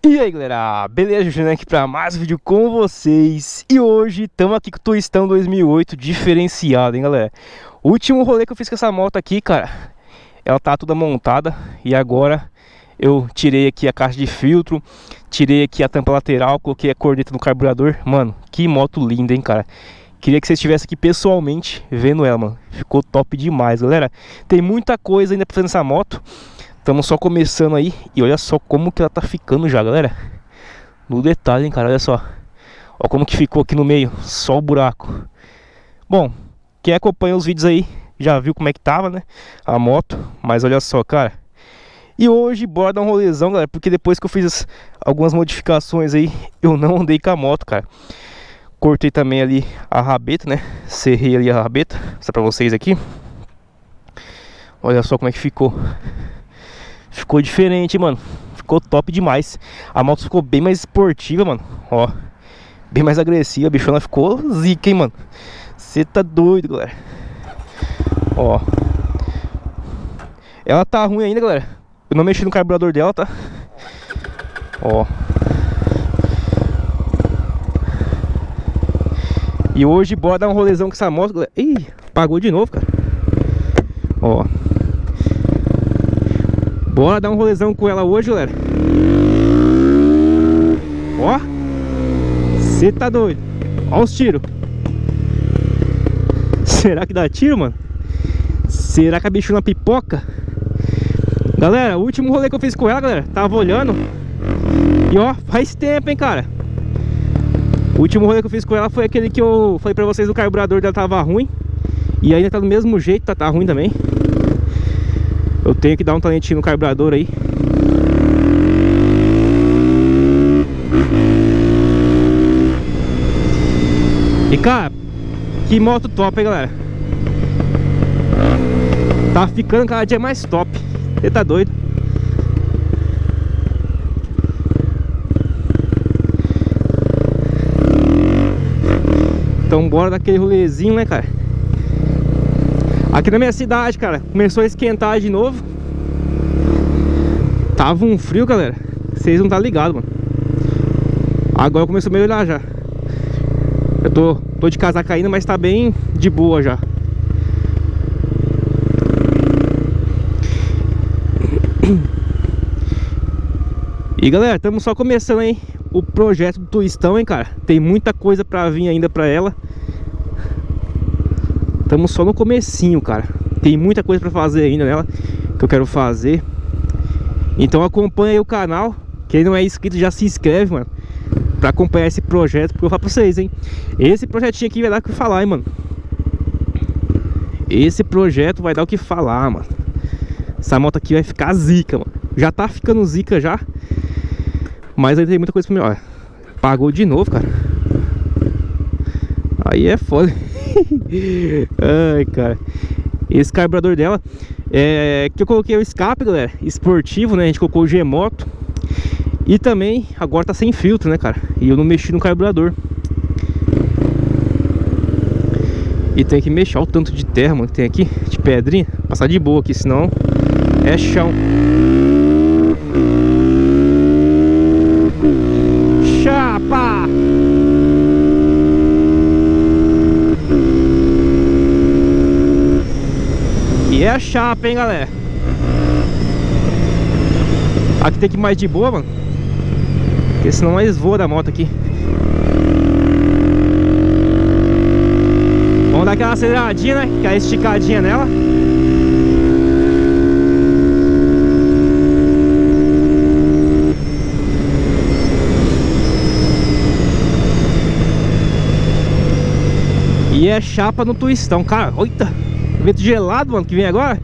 E aí galera, beleza? Juliano aqui para mais um vídeo com vocês. E hoje estamos aqui com o Twistão 2008 diferenciado, hein galera. O último rolê que eu fiz com essa moto aqui, cara, ela tá toda montada. E agora eu tirei aqui a caixa de filtro, tirei aqui a tampa lateral, coloquei a corneta no carburador. Mano, que moto linda, hein cara. Queria que vocês estivessem aqui pessoalmente vendo ela, mano. Ficou top demais, galera. Tem muita coisa ainda pra fazer nessa moto. Estamos só começando aí. E olha só como que ela tá ficando já, galera. No detalhe, hein, cara, olha só. Olha como que ficou aqui no meio. Só o buraco. Bom, quem acompanha os vídeos aí já viu como é que tava, né, a moto. Mas olha só, cara. E hoje bora dar um rolezão, galera. Porque depois que eu fiz algumas modificações aí, eu não andei com a moto, cara. Cortei também ali a rabeta, né. Serrei ali a rabeta. Vou mostrar pra vocês aqui. Olha só como é que ficou. Ficou diferente, mano. Ficou top demais. A moto ficou bem mais esportiva, mano. Ó, bem mais agressiva. A bichona ficou zica, hein, mano. Você tá doido, galera. Ó, ela tá ruim ainda, galera. Eu não mexi no carburador dela, tá? Ó. E hoje bora dar um rolezão com essa moto, galera. Ih, apagou de novo, cara. Ó, bora dar um rolezão com ela hoje, galera. Ó, você tá doido. Ó os tiros. Será que dá tiro, mano? Será que a bichona pipoca? Galera, o último rolê que eu fiz com ela, galera, tava olhando. E ó, faz tempo, hein, cara. O último rolê que eu fiz com ela foi aquele que eu falei pra vocês, o carburador dela tava ruim. E ainda tá do mesmo jeito, tá ruim também. Eu tenho que dar um talentinho no carburador aí. E cara, que moto top, hein, galera. Tá ficando cada dia mais top. Você tá doido. Então bora daquele rolezinho, né, cara. Aqui na minha cidade, cara, começou a esquentar de novo. Tava um frio, galera. Vocês não tá ligado, mano. Agora começou a melhorar já. Eu tô de casaca ainda, mas tá bem de boa já. E galera, estamos só começando aí o projeto do Twistão, hein, cara. Tem muita coisa pra vir ainda pra ela. Estamos só no comecinho, cara. Tem muita coisa pra fazer ainda nela, que eu quero fazer. Então acompanha aí o canal. Quem não é inscrito já se inscreve, mano, pra acompanhar esse projeto. Porque eu falo pra vocês, hein, esse projetinho aqui vai dar o que falar, hein, mano. Esse projeto vai dar o que falar, mano. Essa moto aqui vai ficar zica, mano. Já tá ficando zica já. Mas ainda tem muita coisa pra mim. Olha, apagou de novo, cara. Aí é foda. Ai, cara. Esse carburador dela que eu coloquei o escape, galera, esportivo, né? A gente colocou o G-Moto. E também agora tá sem filtro, né, cara? E eu não mexi no carburador. E tem que mexer. Olha o tanto de terra, mano, que tem aqui, de pedrinha. Passar de boa aqui, senão é chão. Chapa! E é a chapa, hein, galera. Aqui tem que ir mais de boa, mano, porque senão nós voa da moto aqui. Vamos dar aquela aceleradinha, né, aquela esticadinha nela. E é chapa no Twistão, cara. Eita, vento gelado, mano, que vem agora.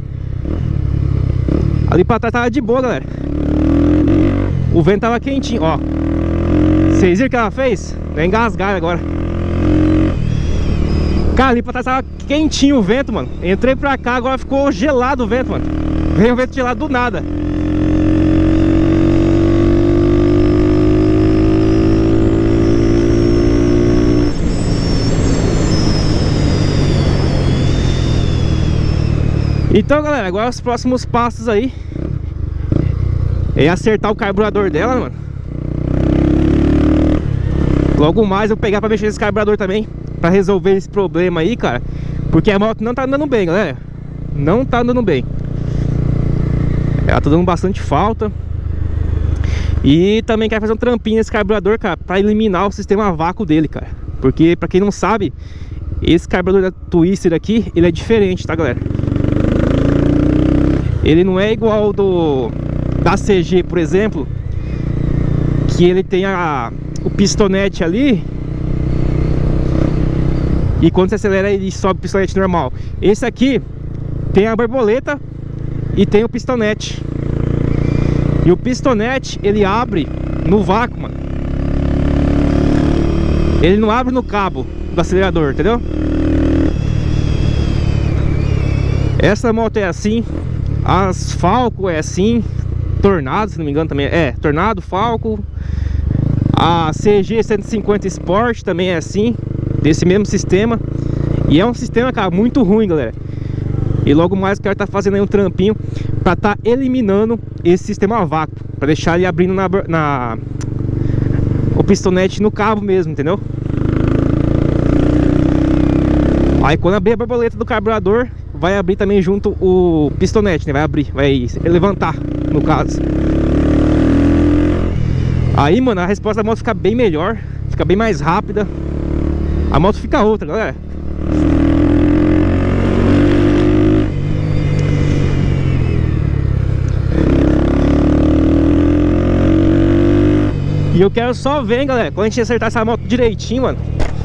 Ali pra trás tava de boa, galera. O vento tava quentinho, ó. Vocês viram o que ela fez? Vai engasgar agora. Cara, ali pra trás tava quentinho o vento, mano. Entrei pra cá, agora ficou gelado o vento, mano. Veio o vento gelado do nada. Então, galera, agora os próximos passos aí é acertar o carburador dela, mano. Logo mais eu vou pegar pra mexer nesse carburador também, pra resolver esse problema aí, cara. Porque a moto não tá andando bem, galera. Não tá andando bem. Ela tá dando bastante falta. E também quero fazer um trampinho nesse carburador, cara, pra eliminar o sistema a vácuo dele, cara. Porque, pra quem não sabe, esse carburador da Twister aqui, ele é diferente, tá, galera? Ele não é igual ao da CG, por exemplo, que ele tem o pistonete ali, e quando você acelera ele sobe o pistonete normal. Esse aqui tem a borboleta e tem o pistonete. E o pistonete, ele abre no vácuo, mano. Ele não abre no cabo do acelerador, entendeu? Essa moto é assim. As Falco é assim. Tornado, se não me engano, também é Tornado, Falco. A CG 150 Sport também é assim, desse mesmo sistema. E é um sistema, cara, muito ruim, galera. E logo mais o cara tá fazendo aí um trampinho pra tá eliminando esse sistema a vácuo, pra deixar ele abrindo o pistonete no cabo mesmo, entendeu? Aí quando abrir a borboleta do carburador, vai abrir também junto o pistonete, né? Vai abrir, vai levantar, no caso. Aí, mano, a resposta da moto fica bem melhor, fica bem mais rápida. A moto fica outra, galera. E eu quero só ver, hein, galera, quando a gente acertar essa moto direitinho, mano.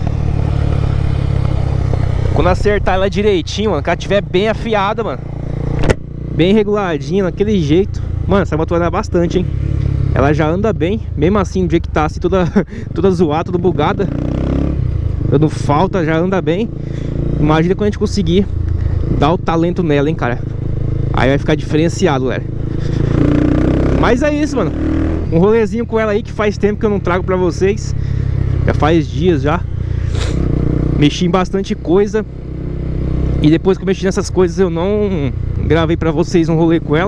Quando acertar ela direitinho, mano, que ela tiver bem afiada, mano, bem reguladinha, daquele jeito, mano, essa moto vai andar bastante, hein. Ela já anda bem, mesmo assim, do jeito que tá assim, toda zoada, toda bugada, dando falta, já anda bem. Imagina quando a gente conseguir dar o talento nela, hein, cara. Aí vai ficar diferenciado, galera. Mas é isso, mano. Um rolezinho com ela aí que faz tempo que eu não trago pra vocês. Já faz dias já. Mexi em bastante coisa. E depois que eu mexi nessas coisas eu não gravei pra vocês um rolê com ela.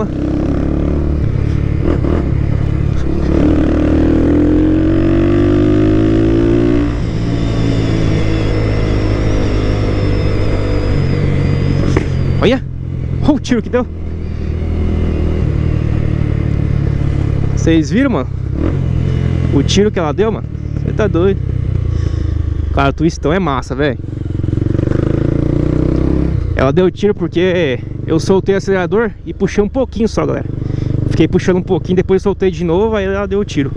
Olha! Olha o tiro que deu! Vocês viram, mano? O tiro que ela deu, mano? Você tá doido? Cara, o twistão é massa, velho. Ela deu tiro porque eu soltei o acelerador e puxei um pouquinho só, galera. Fiquei puxando um pouquinho, depois soltei de novo, aí ela deu o tiro.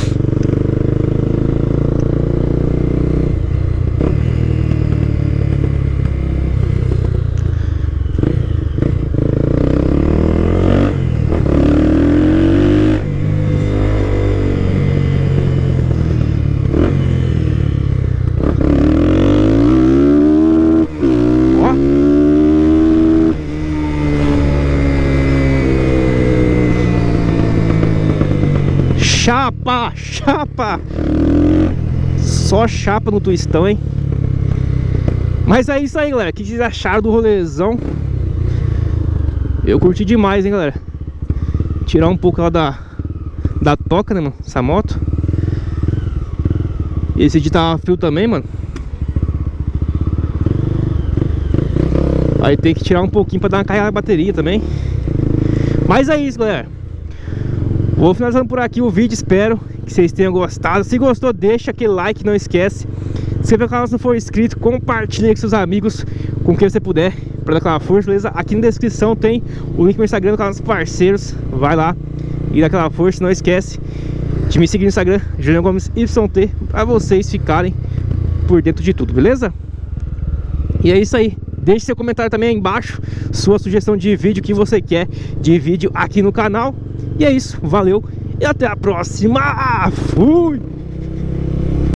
Chapa, chapa. Só chapa no twistão, hein. Mas é isso aí, galera. O que vocês acharam do rolezão? Eu curti demais, hein, galera. Tirar um pouco ela da toca, né, mano, essa moto. Esse de tava frio também, mano. Aí tem que tirar um pouquinho pra dar uma carregada na bateria também. Mas é isso, galera. Vou finalizando por aqui o vídeo, espero que vocês tenham gostado. Se gostou, deixa aquele like, não esquece. Se inscreve no canal se não for inscrito, compartilha com seus amigos, com quem você puder, pra dar aquela força, beleza? Aqui na descrição tem o link do meu Instagram, do canal dos parceiros. Vai lá e dá aquela força, não esquece de me seguir no Instagram, Juliano Gomes YT, pra vocês ficarem por dentro de tudo, beleza? E é isso aí. Deixe seu comentário também aí embaixo, sua sugestão de vídeo que você quer de vídeo aqui no canal. E é isso, valeu e até a próxima. Fui!